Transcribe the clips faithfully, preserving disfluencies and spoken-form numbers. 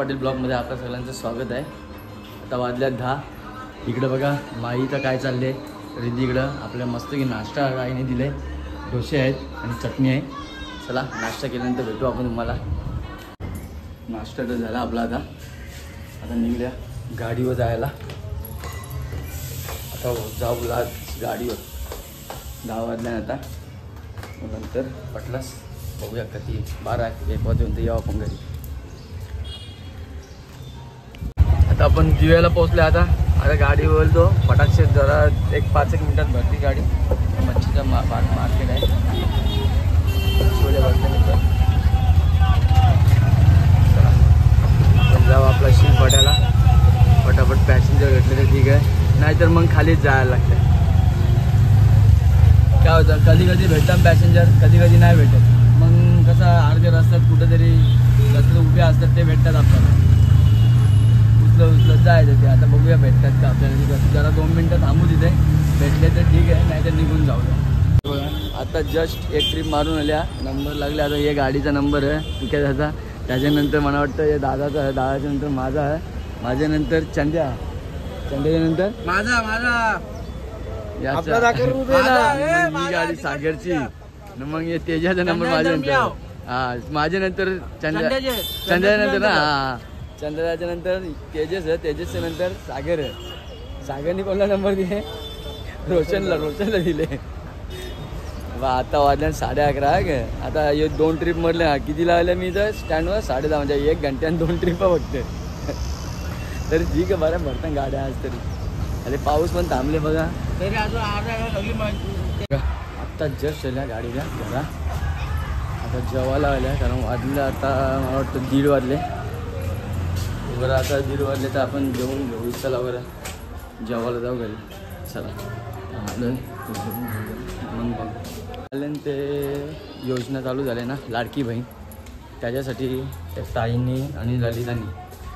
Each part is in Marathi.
पाटील ब्लॉगमध्ये आपल्या सगळ्यांचं स्वागत आहे। आता वाजल्यात दहा। इकडं बघा माईचं काय चाललंय, रिद्धी इकडं आपल्या मस्त की नाश्ता आईने दिले, डोसे आहेत आणि चटणी आहे। चला नाश्ता केल्यानंतर भेटू आपण तुम्हाला। नाश्ता तर झाला आपला, आता आता निघल्या गाडीवर जायला। आता जाऊ लाग गाडीवर, दहा वाजल्या आता, नंतर पटलास बघूया कधी बारा एक वाजेपर्यंत यावं आपण घरी। आता आपण दिव्याला पोहोचले। आता आता गाडी बोलतो फटाक्षे जरा एक पाच एक मिनिटात भरती गाडी। मच्छीचा मा मार्केट आहे, छोले भरल्यानंतर आपण जाऊ आपला शिल फटायला। फटाफट पॅसेंजर भेटले तर ठीक आहे, नाहीतर मग खालीच जायला लागतं। काय होतं कधी कधी भेटतात पॅसेंजर, कधी कधी नाही भेटत। मग कसं अर्धे रस्त्यात कुठेतरी रस्ते उभे असतात ते भेटतात आपल्याला, उचलत उचलत जायचं ते। आता बघूया भेटतात का आपल्याला, कसं जरा दोन मिनटं थांबू तिथे, भेटले तर ठीक आहे, नाही तर निघून जाऊया। बघा आता जस्ट एक ट्रिप मारून आल्या, नंबर लागले। आता हे गाडीचा नंबर आहे पिक्याचा, त्याच्यानंतर मला वाटतं हे दादाचा आहे, दादाच्या नंतर माझा आहे, माझ्यानंतर चंद्या, चंद्याच्या नंतर माझा माझा ही गाडी सागरची, मग हे तेजाचा नंबर माझ्यानंतर, हा माझ्यानंतर चंद्या, चंद्याच्या नंतर ना, हा चंद्राच्या नंतर तेजस आहे, तेजसच्या नंतर सागर आहे। सागरने कोणला नंबर दिले, रोशनला, रोशनला दिले। बा आता वाजल्या साडे अकरा आहे। आता हे दोन ट्रिप मधले किती लागले मी तर स्टँडवर साडे दहा, म्हणजे एक घंट्याने दोन ट्रिपा बघते तरी ठीक आहे, बरं भरता गाड्या आज तरी। अरे पाऊस पण थांबले बघा तरी अजून अर्धा। आत्ता जस्ट आल्या गाडीला जरा, आता जेवायला आल्या, कारण वाजले आता मला वाटतं दीड वाजले बरं। आता दीड वाजले तर आपण जेवून घेऊ, चला बरं जेवायला जाऊ घरी। चला आलं मग बघ ते योजना चालू झाले ना लाडकी बहीण, त्याच्यासाठी त्या ताईंनी आणि ललितांनी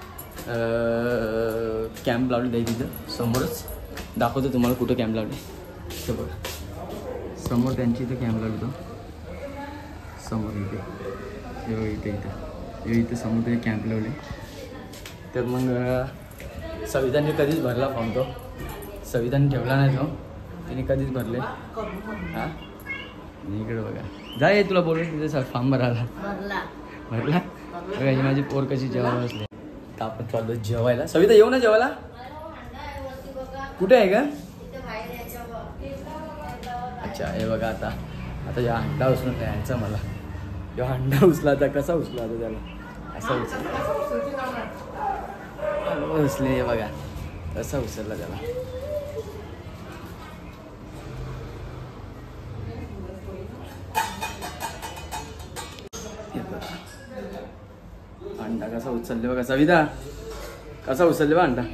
कॅम्प लावले आहे तिथं समोरच। दाखवतो तुम्हाला कुठं कॅम्प लावले ते बघा, समोर त्यांची इथं कॅम्प लावतो, समोर इथे हे इथे इथं हे इथं समोर ते कॅम्प लावले। तर मग सवितांनी कधीच भरला फॉर्म, तो सवितांनी ठेवला नाही, तो तिने कधीच भरले। हां इकडे बघा, जाय तुला बोलून तिथे सर फॉर्म भरायला भरला बघा। ही माझी पोर कशी जेवायला बसले। तर आपण चाललो जेवायला। सविता येऊ ना जेवायला, कुठे आहे का? अच्छा हे बघा, आता आता या अंडा उचलून न्यायचा मला, जेव्हा अंडा उचला आता कसा उचला आता त्याला, असा उचला उचले हे बघा, कसा उचलला त्याला। अंडा कसा उचलले बघा सविता, कसा उचलले बा अंडा।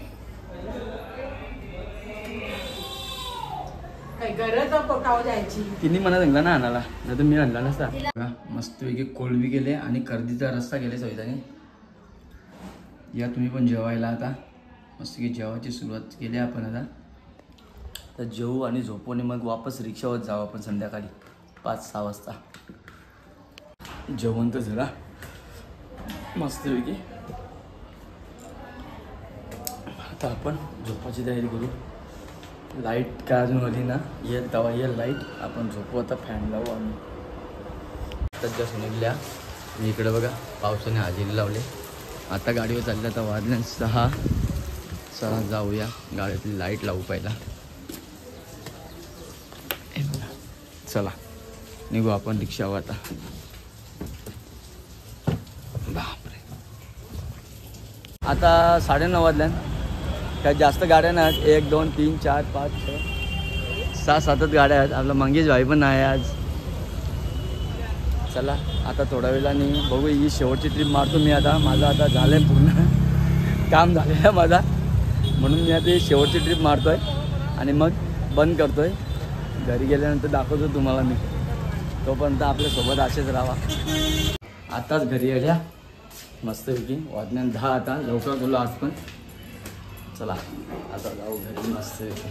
तिने मला सांगला ना आणायला, नाही तर मी आणला नसता। मस्तपैकी कोळंबी केले आणि कर्दीचा रस्सा केले सविताने। या तुम्ही पण जेवायला। आता मस्त की जेवायची सुरुवात केली आपण। आता तर जेवू आणि झोपू आणि मग वापस रिक्षावर जाऊ आपण संध्याकाळी पाच सहा वाजता। जेवण तर झाला मस्तपैकी, आता आपण झोपाची तयारी करू। लाईट काय अजून आली ना, येईल तेव्हा येईल लाईट, आपण झोपू आता, फॅन लावू आम्ही। आता जस्ट निघल्या इकडे बघा, पावसाने हजेरी लावले। आता गाडीवर चालल्या, आता वाजल्या सहा। चला जाऊया गाडीतली लाईट लावू पहिला, चला निघू आपण रिक्षावर आता। बापरे आता साडेनऊ वाजल्या, काय जास्त गाड्या नाहीत, एक दोन तीन चार पाच छः सहा सातच गाड्या आहेत। आपला मंगेश भाई पण आहे आज। चला आता थोड्या वेळाने बघू, ही शेवटची ट्रिप मारतो मी आता। माझं आता झालं आहे पूर्ण काम झालेलं आहे माझा, म्हणून मी आता शेवटची ट्रिप मारतो आहे आणि मग बंद करतो आहे। घरी गेल्यानंतर दाखवतो तुम्हाला मी, तोपर्यंत आपल्यासोबत असेच राहा। आताच घरी आल्या मस्तपैकी, वाजण्यात दहा, आता लवकर बोललो आज पण। चला आता जाऊ घरी मस्तपैकी।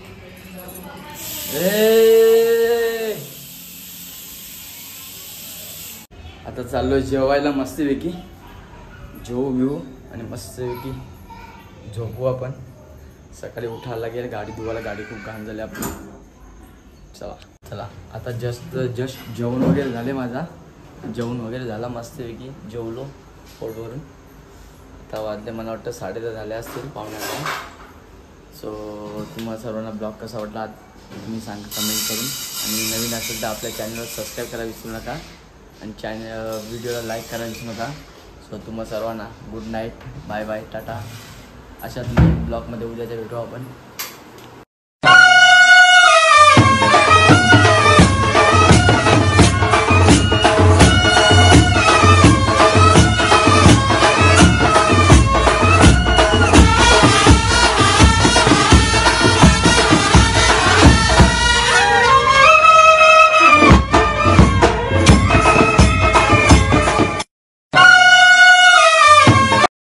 ए आता चाललो जेवायला मस्तपैकी। जेवू बिवू आणि मस्तपैकी झोपू आपण. सकाळी उठायला लागेल, गाडी धुवायला, गाडी खूप घाण झाली आपली. चला चला आता जस्ट जस्ट जेवण वगैरे झाले, माझा जेवण वगैरे झाला मस्तपैकी, जेवलो पोट भरून. आता वाजले मला वाटतं साडे दहा झाले असतील, पावणे अकरा. सो तुम्हाला सर्वांना ब्लॉग कसा वाटला तुम्ही सांगा कमेंट करून. आणि नवीन असेल तर आपल्या चॅनलला सबस्क्राईब करायला विसरू नका आणि चॅनल व्हिडिओला लाईक करायला विसरू नका. सो तुम्हाला सर्वांना good night, bye bye, tata. अशाच ब्लॉगमध्ये उद्याच्या भेटू आपण.